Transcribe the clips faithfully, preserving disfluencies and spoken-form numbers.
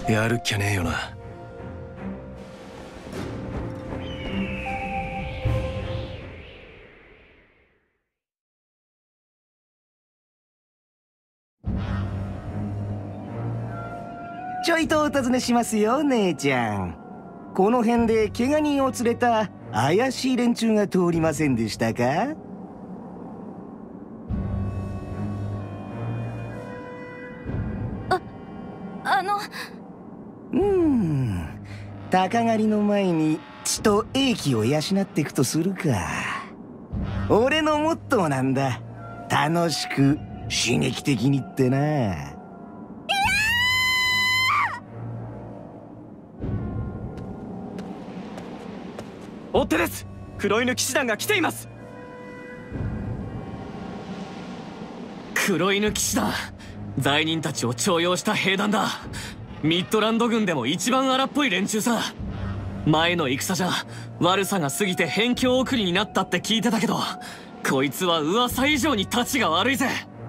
やるっきゃねえよな。 ちょいとお尋ねしますよ、姉ちゃん。この辺で怪我人を連れた怪しい連中が通りませんでしたか？ あ、あの。 うーん。鷹狩りの前に血と英気を養っていくとするか。俺のモットーなんだ。楽しく刺激的にってな。 追っ手です。黒犬騎士団が来ています。黒犬騎士団、罪人たちを徴用した兵団だ。ミッドランド軍でも一番荒っぽい連中さ。前の戦じゃ悪さが過ぎて辺境送りになったって聞いてたけど、こいつは噂以上にタチが悪いぜ。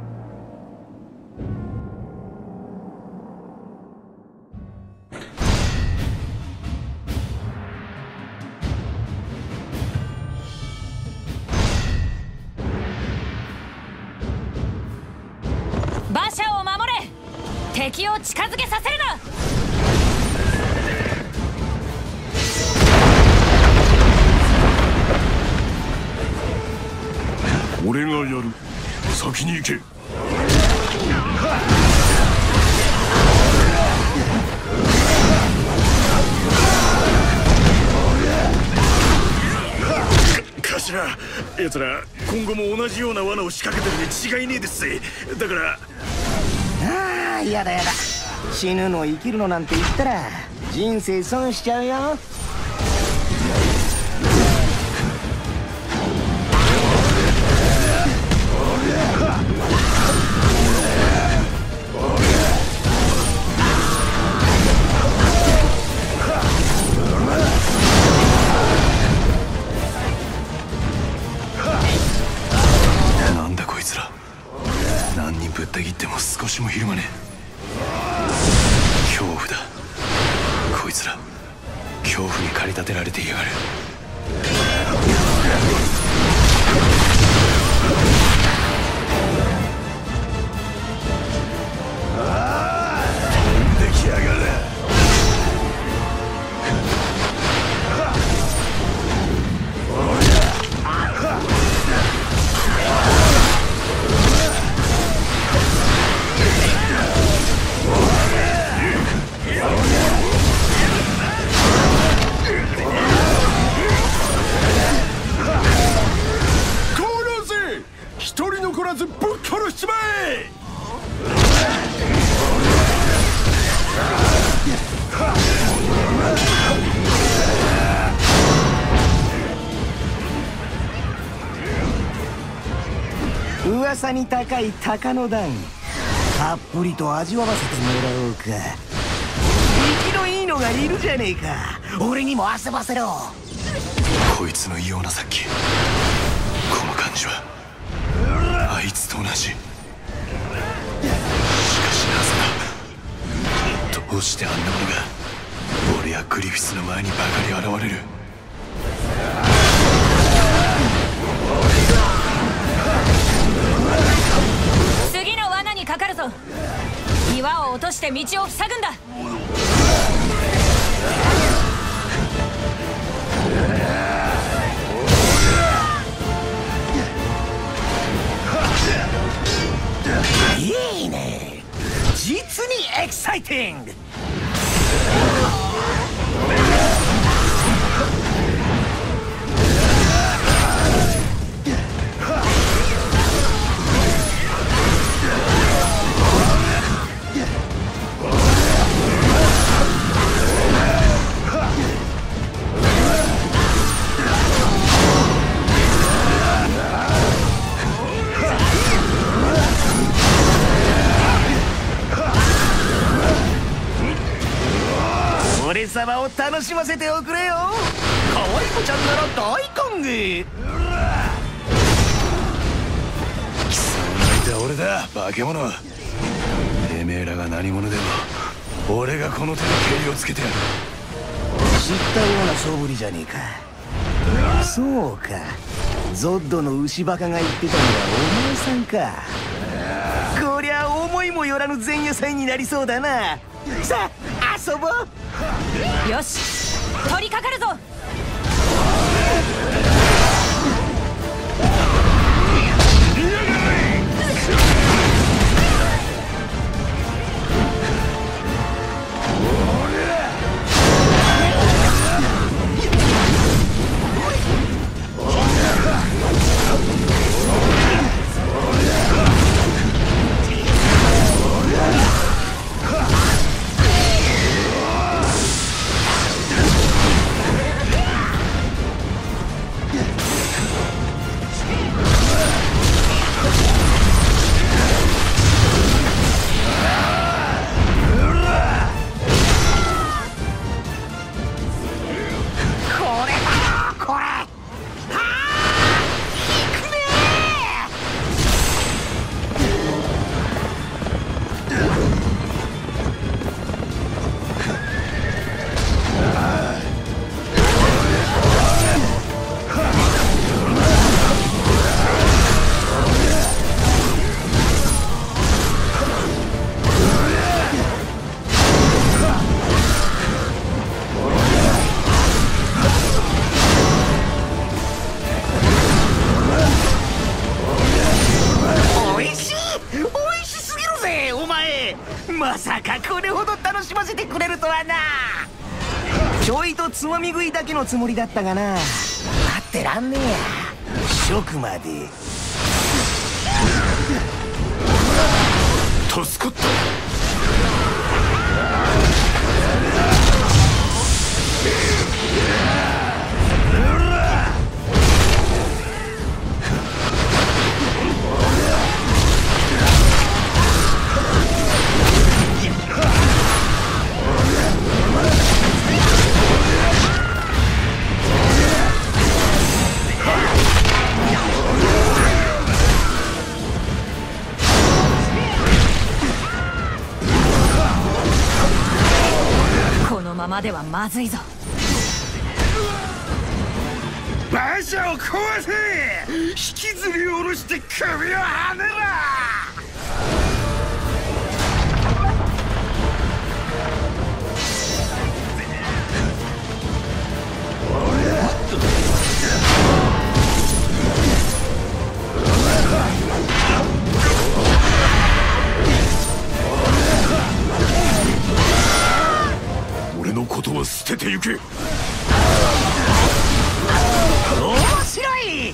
馬車を守れ。敵を近づけさせるな。 俺がやる。先に行け。 頭、奴ら今後も同じような罠を仕掛けてるに違いねえですぜ。だから。 ああ、やだやだ。死ぬの生きるのなんて言ったら人生損しちゃうよ。 なんだこいつら。何人ぶった切っても少しもひるまねえ。恐怖だ。こいつら恐怖に駆り立てられていやがる。 出来上がれ。一人残らずぶっ殺しちまえ。 噂に高い鷹の段、たっぷりと味わわせてもらおうか。生きのいいのがいるじゃねえか。俺にも遊ばせろ。 こいつの異様な殺気、この感じはあいつと同じ。しかしなぜだ。どうしてあんなものが俺やグリフィスの前にばかり現れる。 次の罠にかかるぞ。岩を落として道を塞ぐんだ。 いいね。実にエキサイティング。俺様を楽しませておくれよ。可愛い子ちゃんなら大歓迎。 貴様を泣いた俺だ、化け物。てめえらが何者でも俺がこの手でケリをつけてやる。 知ったようなそぶりじゃねえか。そうか、ゾッドの牛バカが言ってたのはお前さんか。こりゃ思いもよらぬ前夜祭になりそうだな。さあ遊ぼう。 よし、取り掛かるぞ。まさかこれほど楽しませてくれるとはな。ちょいとつまみ食いだけのつもりだったがな。待ってらんねえや、食まで。 助かった。 このままではまずいぞ。 馬車を壊せ。引きずり下ろして首をはねら。俺のことは捨ててゆけ。 面白い。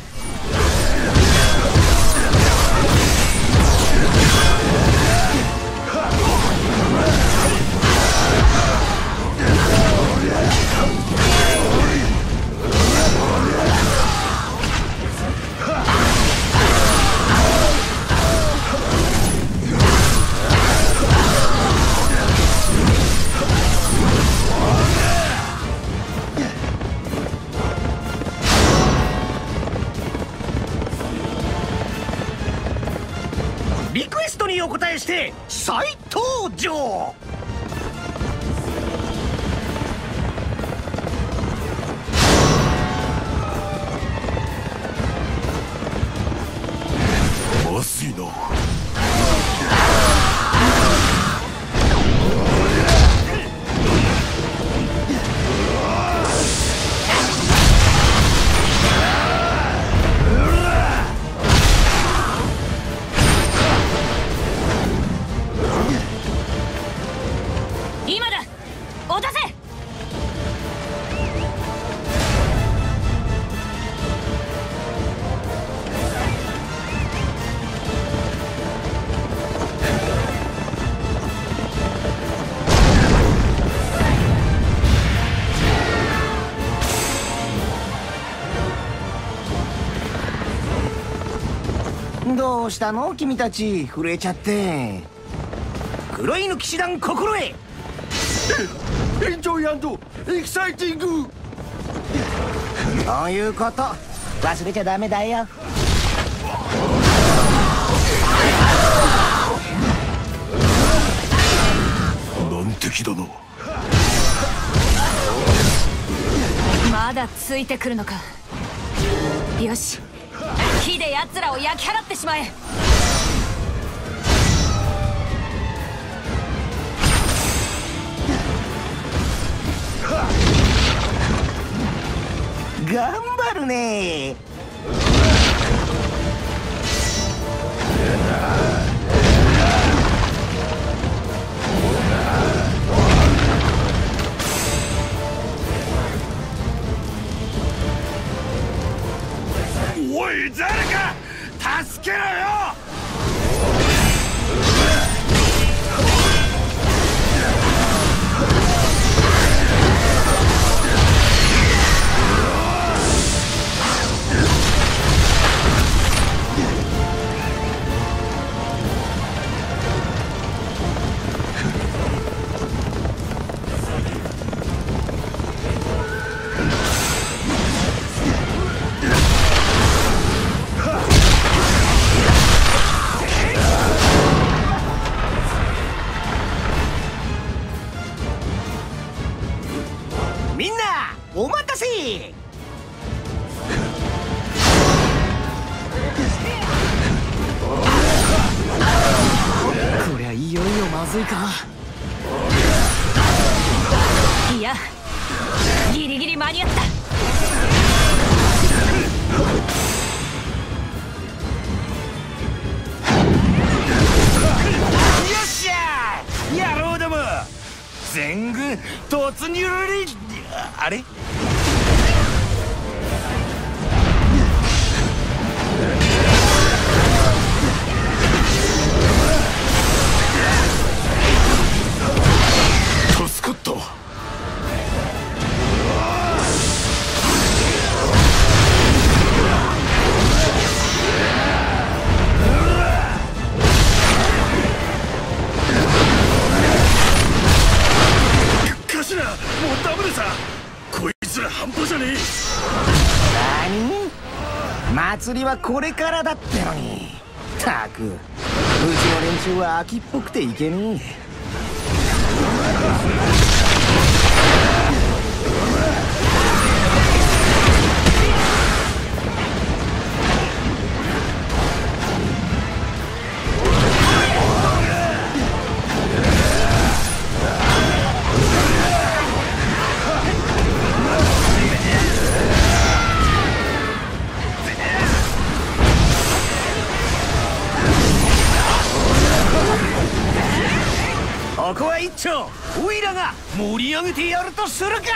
リクエストにお答えして再登場。 まずいな。 今だ、お出せ。 どうしたの君たち、震えちゃって。黒犬騎士団心得。 エンジョイ&エキサイティング。 そういうこと忘れちゃダメだよ。 なん敵だな。 まだついてくるのか。よし、火で奴らを焼き払ってしまえ。 頑張るね。 おい、誰か助けろよ。 みんなお待たせ。 こりゃいよいよまずいか。 いや、ギリギリ間に合った。 よっしゃー、野郎ども、全軍突入リ。あれ、助かった。頭、もうダメでさ。こいつら半端じゃねえ。 何？祭りはこれからだってのに。たく、うちの連中は秋っぽくていけねえ。ここは一丁オイラが盛り上げてやるとするか。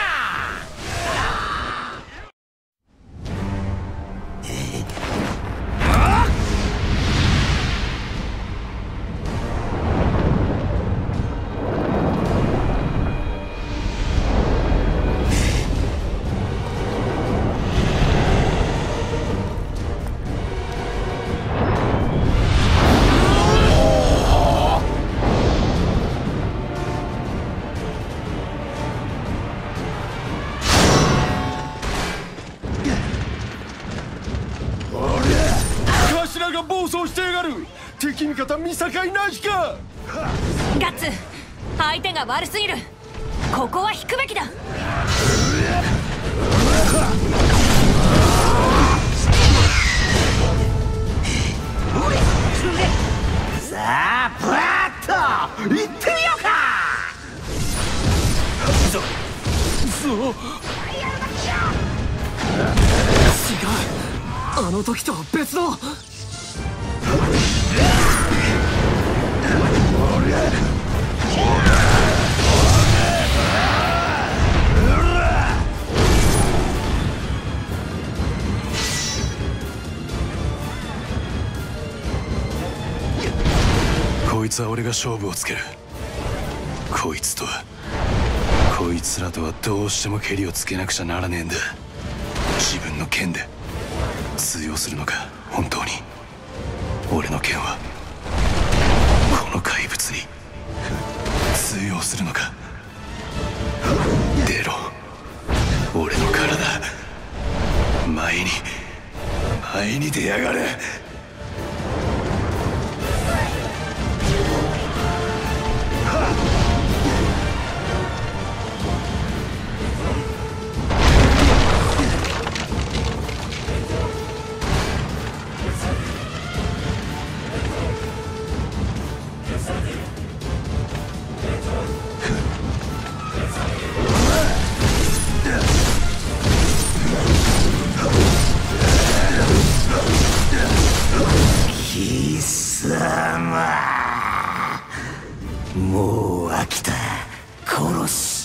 頭が暴走してやがる。敵味方見境なしか。 ガッツ、相手が悪すぎる。ここは引くべきだ。 さあブラッと行ってみようか。 そそう違う、あの時とは別の。 こいつは俺が勝負をつける。こいつとはこいつらとはどうしてもケリをつけなくちゃならねえんだ。自分の剣で通用するのか。本当に俺の剣はこの怪物に通用するのか。出ろ、俺の体、前に前に出やがれ。 もう飽きた。殺す。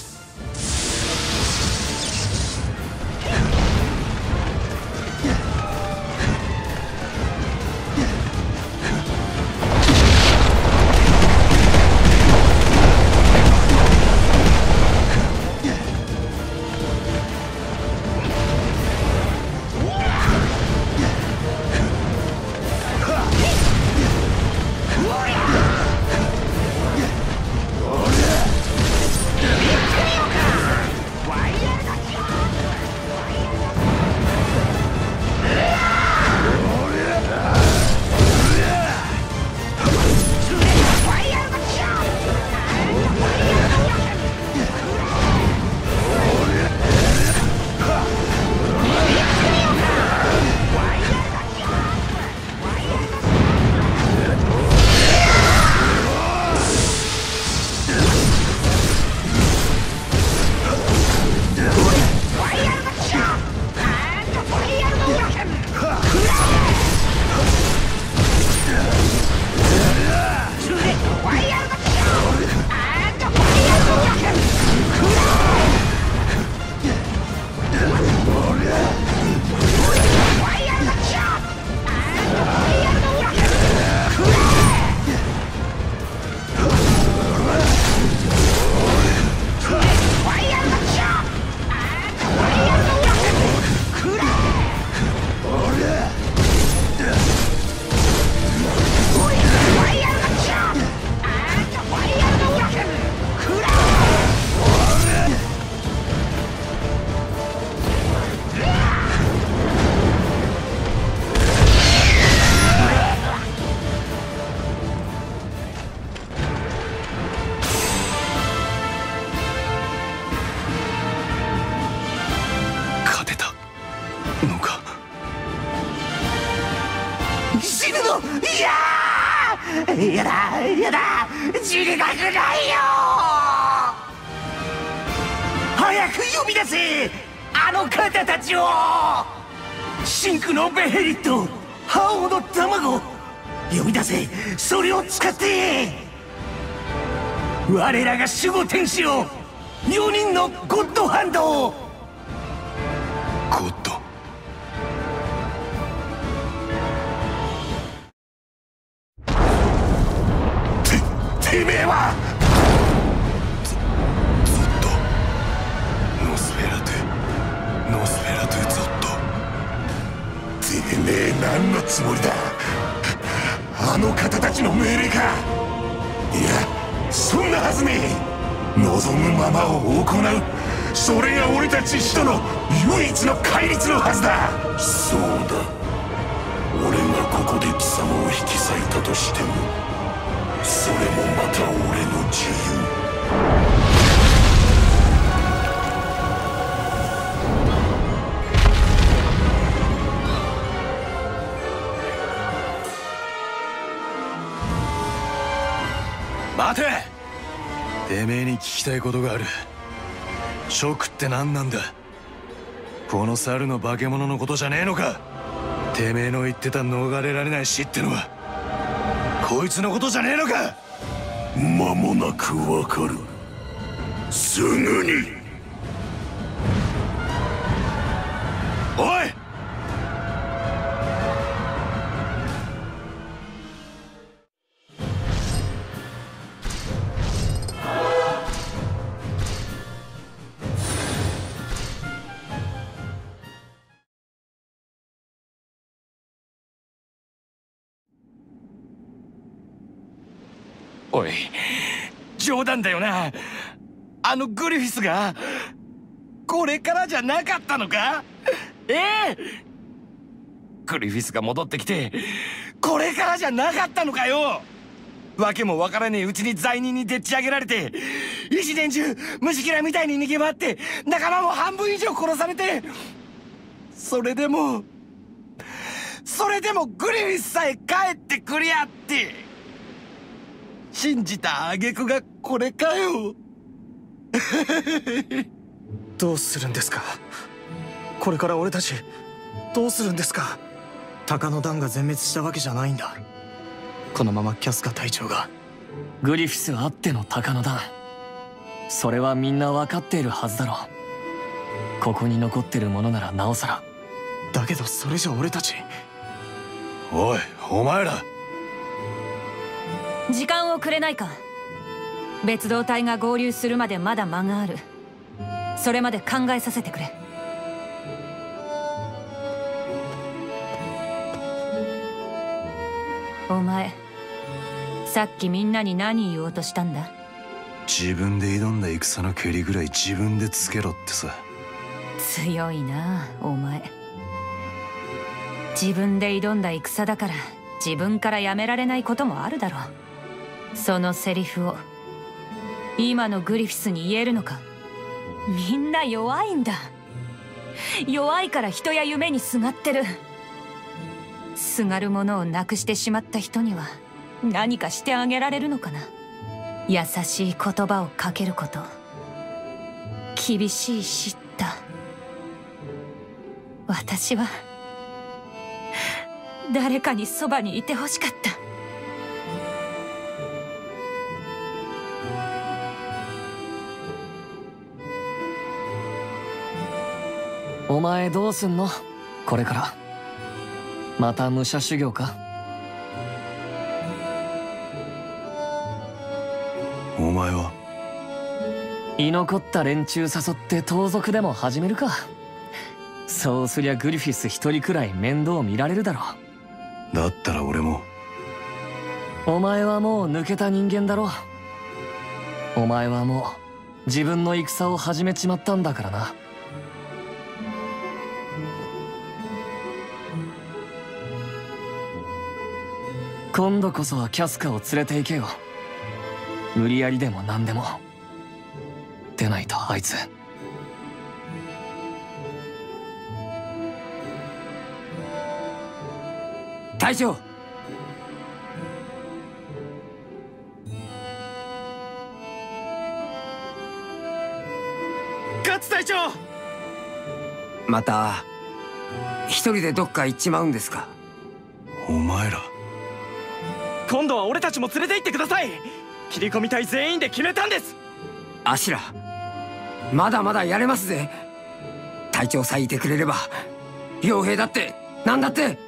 やだやだ、死にたくないよ。早く呼び出せ、あの方たちを。真空のベヘリット、覇王の卵、呼び出せ。それを使って我らが守護天使を、よにんのゴッドハンドを。 ゴッドてめえはゾッド、ノスフェラトゥノスフェラトゥゾッド。 てめえ何のつもりだ。あの方たちの命令か。いや、そんなはずねえ。望むままを行う、それが俺たち使徒の唯一の戒律のはずだ。そうだ、俺がここで貴様を引き裂いたとしても、それもまた俺の自由。 待て、てめえに聞きたいことがある。職って何なんだ。この猿の化け物のことじゃねえのか。てめえの言ってた逃れられない死ってのはこいつのことじゃねえのか。 間もなくわかる。すぐに。 おい、 おい、冗談だよな。あのグリフィスがこれからじゃなかったのか。ええ、グリフィスが戻ってきてこれからじゃなかったのかよ。わけもわからねえうちに罪人にでっち上げられて、一年中虫キラみたいに逃げ回って仲間も半分以上殺されて、それでもそれでもグリフィスさえ帰ってくりゃって信じた挙句がこれかよ。 どうするんですか。これから俺たちどうするんですか。鷹の団が全滅したわけじゃないんだ。このままキャスカ隊長がグリフィスあっての鷹の段、それはみんな分かっているはずだろう。ここに残ってるものならなおさら。 だけどそれじゃ俺たち。 おいお前ら、 時間をくれないか。別動隊が合流するまでまだ間がある。それまで考えさせてくれ。お前、さっきみんなに何言おうとしたんだ？ 自分で挑んだ戦の蹴りぐらい自分でつけろってさ。 強いなお前。自分で挑んだ戦だから自分からやめられないこともあるだろう。そのセリフを今のグリフィスに言えるのか？みんな弱いんだ。弱いから人や夢にすがってる。すがるものをなくしてしまった人には何かしてあげられるのかな。優しい言葉をかけること、厳しい叱咤。私は誰かにそばにいてほしかった。 お前どうすんのこれから。また武者修行か？ お前は？ 居残った連中誘って盗賊でも始めるか。そうすりゃグリフィス一人くらい面倒見られるだろう。 だったら俺も。 お前はもう抜けた人間だろう。お前はもう自分の戦を始めちまったんだからな。今度こそはキャスカを連れて行けよ。無理やりでも何でも。でないとあいつ。 隊長、 ガッツ隊長。 また一人でどっか行っちまうんですか？ お前ら今度は俺たちも連れて行ってください。切り込み隊全員で決めたんです。 アシュラ、まだまだやれますぜ。隊長さえいてくれれば傭兵だって何だって。